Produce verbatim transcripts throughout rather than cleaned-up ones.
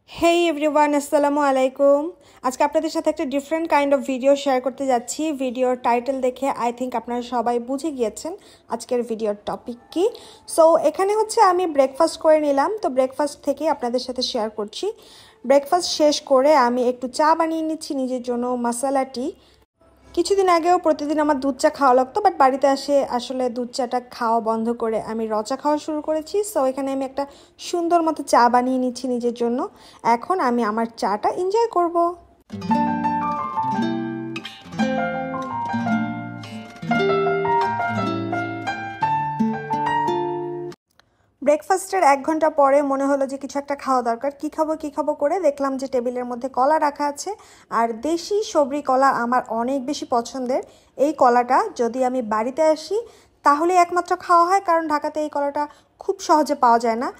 হেই everyone, আসসালামু আলাইকুম। আজকে আপনাদের সাথে একটা different kind of video share করতে যাচ্ছি। ভিডিওর টাইটেল দেখে আই থিঙ্ক আপনারা সবাই বুঝে গিয়েছেন আজকের ভিডিওর টপিক কি। সো এখানে হচ্ছে আমি ব্রেকফাস্ট করে নিলাম, তো ব্রেকফাস্ট থেকে আপনাদের সাথে শেয়ার করছি। ব্রেকফাস্ট শেষ করে আমি একটু চা বানিয়ে নিচ্ছি নিজের জন্য, মশালা টি। কিছুদিন আগেও প্রতিদিন আমার দুধ চা খাওয়া লাগতো, বাট বাড়িতে আসে আসলে দুধ চাটা খাওয়া বন্ধ করে আমি র চা খাওয়া শুরু করেছি। সো এখানে আমি একটা সুন্দর মতো চা বানিয়ে নিচ্ছি নিজের জন্য। এখন আমি আমার চাটা এনজয় করব। ব্রেকফাস্টের এক ঘন্টা পরে মনে হলো যে কিছু একটা খাওয়া দরকার। কী খাবো কী খাবো করে দেখলাম যে টেবিলের মধ্যে কলা রাখা আছে, আর দেশি সবরি কলা আমার অনেক বেশি পছন্দের। এই কলাটা যদি আমি বাড়িতে আসি তাহলে একমাত্র খাওয়া হয়, কারণ ঢাকাতে এই কলাটা খুব সহজে পাওয়া যায় না।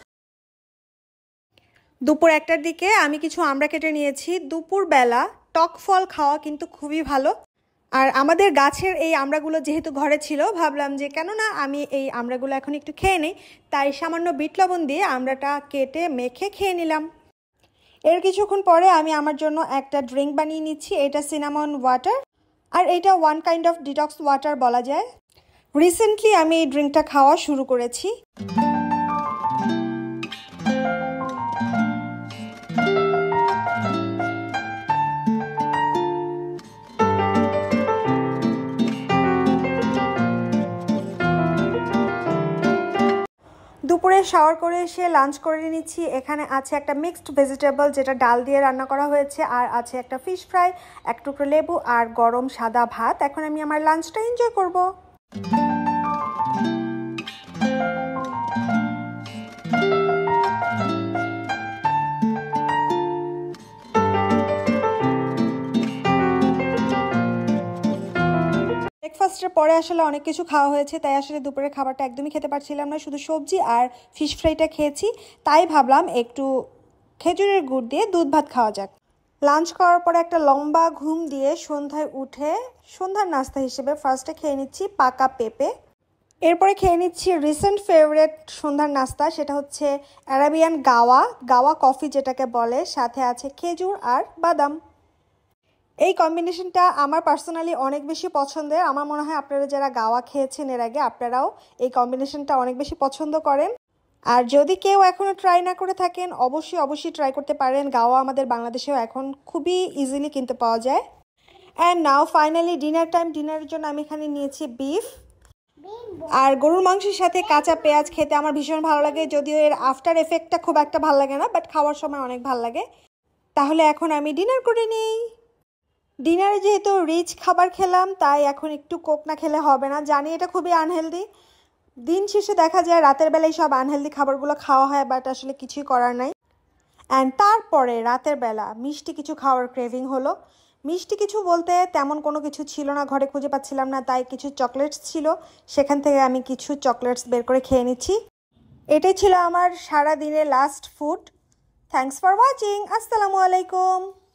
দুপুর একটার দিকে আমি কিছু আমড়া কেটে নিয়েছি। দুপুরবেলা টক ফল খাওয়া কিন্তু খুবই ভালো। আর আমাদের গাছের এই আমড়াগুলো যেহেতু ঘরে ছিল, ভাবলাম যে কেননা আমি এই আমড়াগুলো এখন একটু খেয়ে নিই, তাই সামান্য বিট লবণ দিয়ে আমড়াটা কেটে মেখে খেয়ে নিলাম। এর কিছুক্ষণ পরে আমি আমার জন্য একটা ড্রিঙ্ক বানিয়ে নিচ্ছি। এটা সিনামন ওয়াটার, আর এটা one kind of detox water বলা যায়। রিসেন্টলি আমি এই ড্রিঙ্কটা খাওয়া শুরু করেছি। দুপুরে শাওয়ার করে এসে লাঞ্চ করে নিচ্ছি। এখানে আছে একটা মিক্সড ভেজিটেবল, যেটা ডাল দিয়ে রান্না করা হয়েছে, আর আছে একটা ফিশ ফ্রাই, এক টুকরো লেবু আর গরম সাদা ভাত। এখন আমি আমার লাঞ্চটা এনজয় করব। ব্রেকফাস্টের পরে আসলে অনেক কিছু খাওয়া হয়েছে, তাই আসলে দুপুরের খাবারটা একদমই খেতে পারছিলাম না, শুধু সবজি আর ফিশ ফ্রাইটা খেয়েছি। তাই ভাবলাম একটু খেজুরের গুড় দিয়ে দুধ ভাত খাওয়া যাক। লাঞ্চ করার পরে একটা লম্বা ঘুম দিয়ে সন্ধ্যায় উঠে সন্ধ্যার নাস্তা হিসেবে ফার্স্টে খেয়ে নিচ্ছি পাকা পেঁপে। এরপরে খেয়ে নিচ্ছি রিসেন্ট ফেভারিট সন্ধ্যার নাস্তা, সেটা হচ্ছে অ্যারাবিয়ান গাওয়া গাওয়া কফি যেটাকে বলে, সাথে আছে খেজুর আর বাদাম। এই কম্বিনেশনটা আমার পার্সোনালি অনেক বেশি পছন্দের। আমার মনে হয় আপনারা যারা গাওয়া খেয়েছেন এর আগে, আপনারাও এই কম্বিনেশনটা অনেক বেশি পছন্দ করেন। আর যদি কেউ এখনও ট্রাই না করে থাকেন, অবশ্যই অবশ্যই ট্রাই করতে পারেন। গাওয়া আমাদের বাংলাদেশেও এখন খুবই ইজিলি কিনতে পাওয়া যায়। And now finally dinner time. ডিনারের জন্য আমি এখানে নিয়েছি বিফ, আর গরুর মাংসের সাথে কাঁচা পেঁয়াজ খেতে আমার ভীষণ ভালো লাগে, যদিও এর আফটার এফেক্টটা খুব একটা ভালো লাগে না, বাট খাওয়ার সময় অনেক ভালো লাগে। তাহলে এখন আমি ডিনার করে নিই। ডিনারে যেহেতু রিচ খাবার খেলাম, তাই এখন একটু কোক না খেলে হবে না। জানি এটা খুবই আনহেলদি, দিন শেষে দেখা যায় রাতের বেলায় সব আনহেলদি খাবারগুলো খাওয়া হয়, বাট আসলে কিছুই করার নাই। অ্যান্ড তারপরে রাতের বেলা মিষ্টি কিছু খাওয়ার ক্রেভিং হলো। মিষ্টি কিছু বলতে তেমন কোনো কিছু ছিল না, ঘরে খুঁজে পাচ্ছিলাম না, তাই কিছু চকলেটস ছিল, সেখান থেকে আমি কিছু চকলেটস বের করে খেয়ে নিচ্ছি। এটাই ছিল আমার সারা দিনের last food. Thanks for watching. আসসালামু আলাইকুম।